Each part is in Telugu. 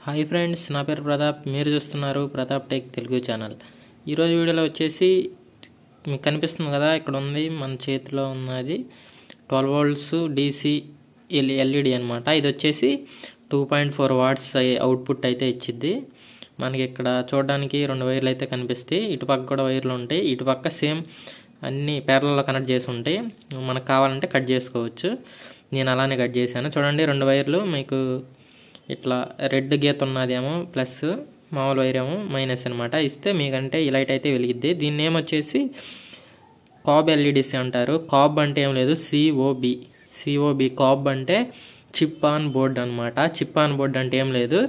హాయ్ ఫ్రెండ్స్, నా పేరు ప్రతాప్. మీరు చూస్తున్నారు ప్రతాప్ టెక్ తెలుగు ఛానల్. ఈరోజు వీడియోలో వచ్చేసి మీకు కనిపిస్తుంది కదా, ఇక్కడ ఉంది మన చేతిలో ఉన్నది 12 వోల్ట్స్ DC LED అనమాట. ఇది వచ్చేసి 2.4 వాట్స్ అవుట్పుట్ అయితే ఇచ్చిద్ది. మనకి ఇక్కడ చూడడానికి 2 వైర్లు అయితే కనిపిస్తాయి. ఇటుపక్క కూడా వైర్లు ఉంటాయి. ఇటుపక్క సేమ్ అన్ని ప్యారలల్లో కనెక్ట్ చేసి ఉంటాయి. మనకు కావాలంటే కట్ చేసుకోవచ్చు. నేను అలానే కట్ చేశాను. చూడండి, 2 వైర్లు మీకు ఇట్లా రెడ్ గీత ఉన్నదేమో ప్లస్, మామూలు వైర్ ఏమో మైనస్ అనమాట. ఇస్తే మీకంటే ఈ లైట్ అయితే వెలిగిద్ది. దీన్ని ఏమొచ్చేసి కాబ్ LEDs అంటారు. కాబ్ అంటే ఏం లేదు, COB. కాబ్ అంటే చిప్ ఆన్ బోర్డ్ అనమాట. చిప్ ఆన్ బోర్డ్ అంటే ఏం లేదు,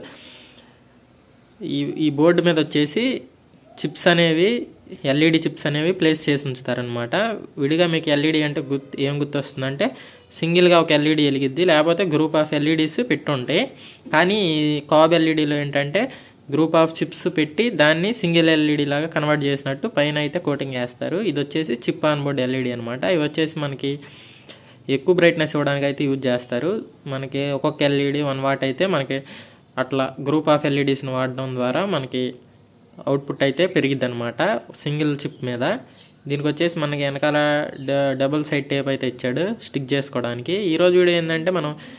ఈ బోర్డు మీద వచ్చేసి చిప్స్ అనేవి LED చిప్స్ అనేవి ప్లేస్ చేసి ఉంచుతారనమాట. విడిగా మీకు LED అంటే ఏం గుర్తొస్తుందంటే సింగిల్గా ఒక LED వెలిగిద్ది, లేకపోతే గ్రూప్ ఆఫ్ LEDs పెట్టుంటాయి. కానీ కాబ్ LEDలో ఏంటంటే గ్రూప్ ఆఫ్ చిప్స్ పెట్టి దాన్ని సింగిల్ LED లాగా కన్వర్ట్ చేసినట్టు పైన అయితే కోటింగ్ చేస్తారు. ఇది వచ్చేసి చిప్ ఆన్ బోర్డ్ LED అనమాట. ఇవి వచ్చేసి మనకి ఎక్కువ బ్రైట్నెస్ ఇవ్వడానికి అయితే యూజ్ చేస్తారు. మనకి ఒక్కొక్క LED 1 వాట్ అయితే మనకి అట్లా గ్రూప్ ఆఫ్ LEDస్ని వాడడం ద్వారా మనకి అవుట్పుట్ అయితే పెరిగిద్ది అనమాట సింగిల్ చిప్ మీద. దీనికి వచ్చేసి మనకి వెనకాల డబుల్ సైడ్ టేప్ అయితే ఇచ్చాడు స్టిక్ చేసుకోవడానికి. ఈరోజు వీడియో ఏంటంటే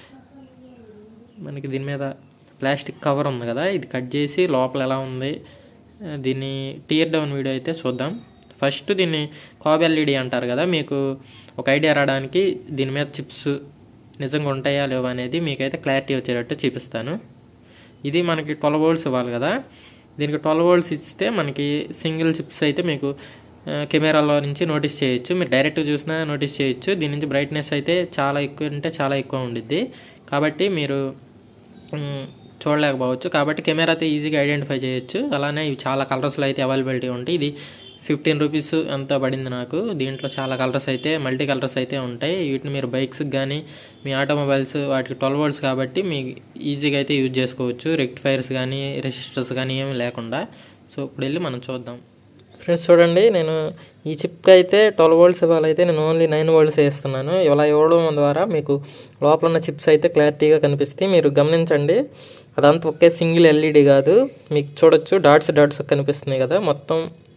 మనకి దీని మీద ప్లాస్టిక్ కవర్ ఉంది కదా, ఇది కట్ చేసి లోపల ఎలా ఉంది దీన్ని టీయర్ డౌన్ వీడియో అయితే చూద్దాం. ఫస్ట్ దీన్ని కాబ్ LED అంటారు కదా, మీకు ఒక ఐడియా రావడానికి దీని మీద చిప్స్ నిజంగా ఉంటాయా లేవా అనేది మీకైతే క్లారిటీ వచ్చేటట్టు చూపిస్తాను. ఇది మనకి 12 వోల్ట్స్ ఇవ్వాలి కదా, దీనికి 12 వోల్ట్స్ ఇస్తే మనకి సింగిల్ చిప్స్ అయితే మీకు కెమెరాలో నుంచి నోటీస్ చేయొచ్చు. మీరు డైరెక్ట్గా చూసినా నోటీస్ చేయొచ్చు. దీని నుంచి బ్రైట్నెస్ అయితే చాలా ఎక్కువ అంటే చాలా ఎక్కువ ఉండిద్ది, కాబట్టి మీరు చూడలేకపోవచ్చు. కాబట్టి కెమెరా అయితే ఈజీగా ఐడెంటిఫై చేయొచ్చు. అలానే ఇవి చాలా కలర్స్లో అయితే అవైలబిలిటీ ఉంటాయి. ఇది 15 రూపీస్ అంతా పడింది నాకు. దీంట్లో చాలా కలర్స్ అయితే మల్టీ కలర్స్ అయితే ఉంటాయి. వీటిని మీరు బైక్స్కి కానీ మీ ఆటోమొబైల్స్ వాటికి 12 వోల్ట్స్ కాబట్టి మీకు ఈజీగా అయితే యూజ్ చేసుకోవచ్చు. రెక్టిఫైర్స్ కానీ రెసిస్టర్స్ కానీ ఏమీ లేకుండా. సో ఇప్పుడు వెళ్ళి మనం చూద్దాం. ఫ్రెండ్స్ చూడండి, నేను ఈ చిప్కి అయితే 12 వోల్ట్స్ ఇవ్వాలైతే నేను ఓన్లీ 9 వోల్ట్స్ వేస్తున్నాను. ఇలా ఇవ్వడం ద్వారా మీకు లోపల ఉన్న చిప్స్ అయితే క్లారిటీగా కనిపిస్తాయి. మీరు గమనించండి, అదంతా ఒకే సింగిల్ LED కాదు. మీకు చూడొచ్చు డాట్స్ కనిపిస్తున్నాయి కదా, మొత్తం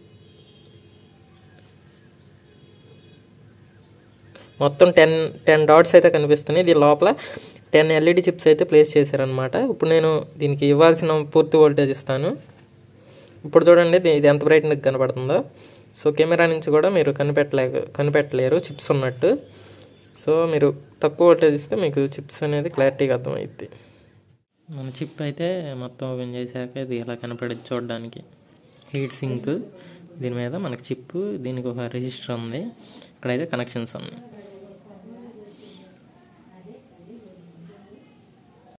10 డాట్స్ అయితే కనిపిస్తున్నాయి. దీని లోపల 10 LED చిప్స్ అయితే ప్లేస్ చేశారనమాట. ఇప్పుడు నేను దీనికి ఇవ్వాల్సిన పూర్తి వోల్టేజ్ ఇస్తాను. ఇప్పుడు చూడండి ఇది ఎంత బ్రైట్నెస్ కనపడుతుందో. సో కెమెరా నుంచి కూడా మీరు కనిపెట్టలేరు చిప్స్ ఉన్నట్టు. సో మీరు తక్కువ వోల్టేజ్ ఇస్తే మీకు చిప్స్ అనేది క్లారిటీగా అర్థమవుద్ది. మన చిప్ అయితే మొత్తం ఓపెన్ చేశాక ఇది ఇలా కనపడేది చూడడానికి. హీట్ సింక్ దీని మీద మనకి చిప్, దీనికి ఒక రెసిస్టర్ ఉంది, ఇక్కడైతే కనెక్షన్స్ ఉన్నాయి.